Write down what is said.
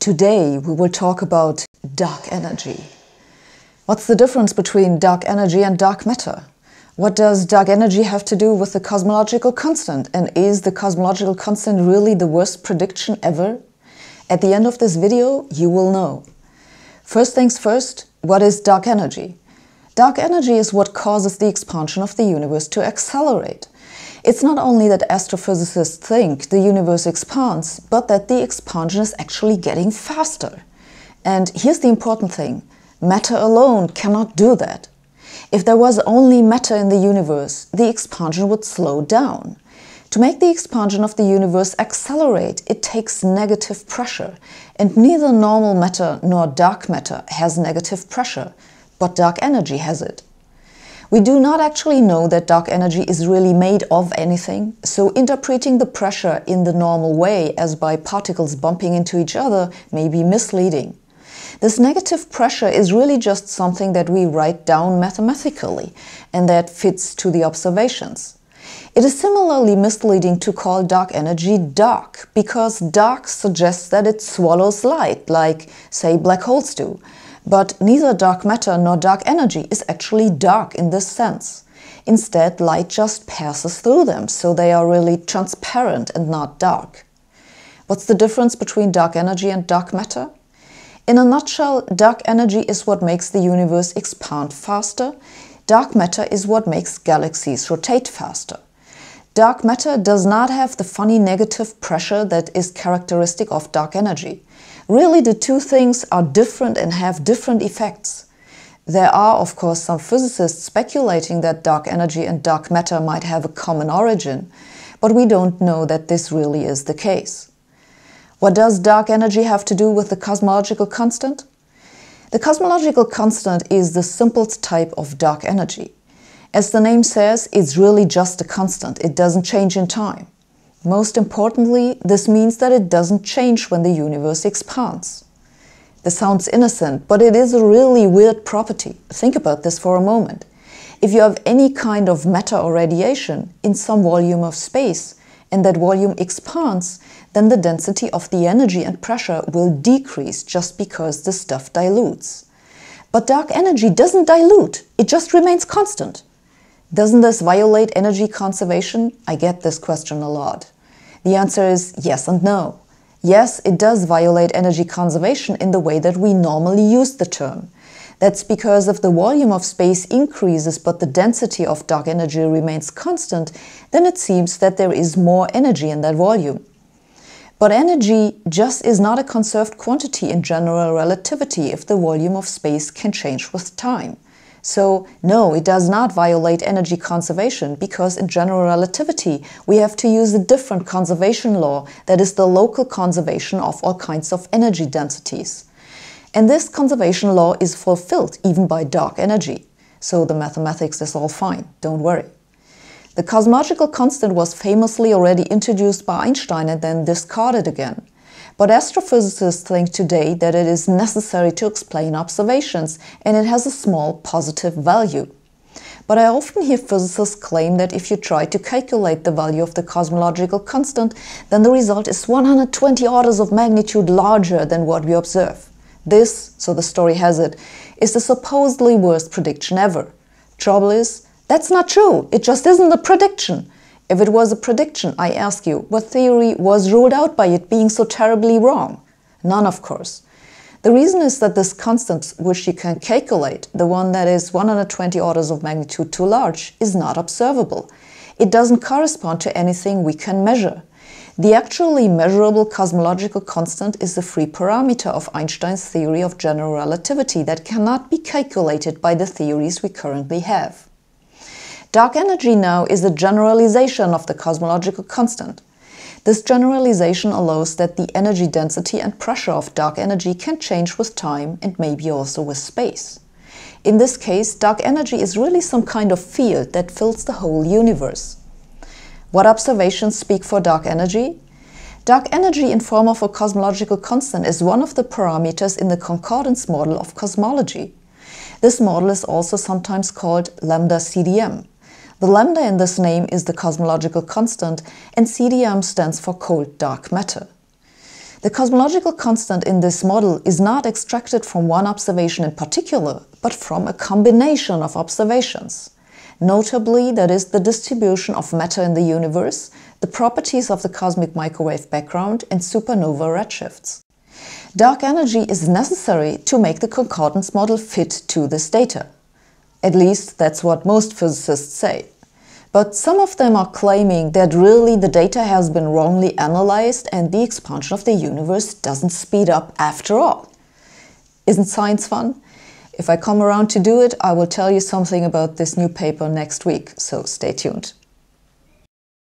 Today we will talk about dark energy. What's the difference between dark energy and dark matter? What does dark energy have to do with the cosmological constant? And is the cosmological constant really the worst prediction ever? At the end of this video, you will know. First things first, what is dark energy? Dark energy is what causes the expansion of the universe to accelerate. It's not only that astrophysicists think the universe expands, but that the expansion is actually getting faster. And here's the important thing. Matter alone cannot do that. If there was only matter in the universe, the expansion would slow down. To make the expansion of the universe accelerate, it takes negative pressure. And neither normal matter nor dark matter has negative pressure, but dark energy has it. We do not actually know that dark energy is really made of anything, so interpreting the pressure in the normal way, as by particles bumping into each other, may be misleading. This negative pressure is really just something that we write down mathematically, and that fits to the observations. It is similarly misleading to call dark energy dark, because dark suggests that it swallows light, like, say, black holes do. But neither dark matter nor dark energy is actually dark in this sense. Instead, light just passes through them, so they are really transparent and not dark. What's the difference between dark energy and dark matter? In a nutshell, dark energy is what makes the universe expand faster. Dark matter is what makes galaxies rotate faster. Dark matter does not have the funny negative pressure that is characteristic of dark energy. Really, the two things are different and have different effects. There are, of course, some physicists speculating that dark energy and dark matter might have a common origin, but we don't know that this really is the case. What does dark energy have to do with the cosmological constant? The cosmological constant is the simplest type of dark energy. As the name says, it's really just a constant. It doesn't change in time. Most importantly, this means that it doesn't change when the universe expands. This sounds innocent, but it is a really weird property. Think about this for a moment. If you have any kind of matter or radiation in some volume of space, and that volume expands, then the density of the energy and pressure will decrease just because the stuff dilutes. But dark energy doesn't dilute, it just remains constant. Doesn't this violate energy conservation? I get this question a lot. The answer is yes and no. Yes, it does violate energy conservation in the way that we normally use the term. That's because if the volume of space increases but the density of dark energy remains constant, then it seems that there is more energy in that volume. But energy just is not a conserved quantity in general relativity if the volume of space can change with time. So, no, it does not violate energy conservation, because in general relativity we have to use a different conservation law, that is the local conservation of all kinds of energy densities. And this conservation law is fulfilled even by dark energy. So the mathematics is all fine, don't worry. The cosmological constant was famously already introduced by Einstein and then discarded again. But astrophysicists think today that it is necessary to explain observations, and it has a small positive value. But I often hear physicists claim that if you try to calculate the value of the cosmological constant, then the result is 120 orders of magnitude larger than what we observe. This, so the story has it, is the supposedly worst prediction ever. Trouble is, that's not true. It just isn't a prediction. If it was a prediction, I ask you, what theory was ruled out by it being so terribly wrong? None, of course. The reason is that this constant, which you can calculate, the one that is 120 orders of magnitude too large, is not observable. It doesn't correspond to anything we can measure. The actually measurable cosmological constant is the free parameter of Einstein's theory of general relativity that cannot be calculated by the theories we currently have. Dark energy now is a generalization of the cosmological constant. This generalization allows that the energy density and pressure of dark energy can change with time and maybe also with space. In this case, dark energy is really some kind of field that fills the whole universe. What observations speak for dark energy? Dark energy in form of a cosmological constant is one of the parameters in the concordance model of cosmology. This model is also sometimes called lambda CDM. The lambda in this name is the cosmological constant, and CDM stands for cold dark matter. The cosmological constant in this model is not extracted from one observation in particular, but from a combination of observations. Notably, that is the distribution of matter in the universe, the properties of the cosmic microwave background, and supernova redshifts. Dark energy is necessary to make the concordance model fit to this data. At least that's what most physicists say. But some of them are claiming that really the data has been wrongly analyzed and the expansion of the universe doesn't speed up after all. Isn't science fun? If I come around to do it, I will tell you something about this new paper next week, so stay tuned.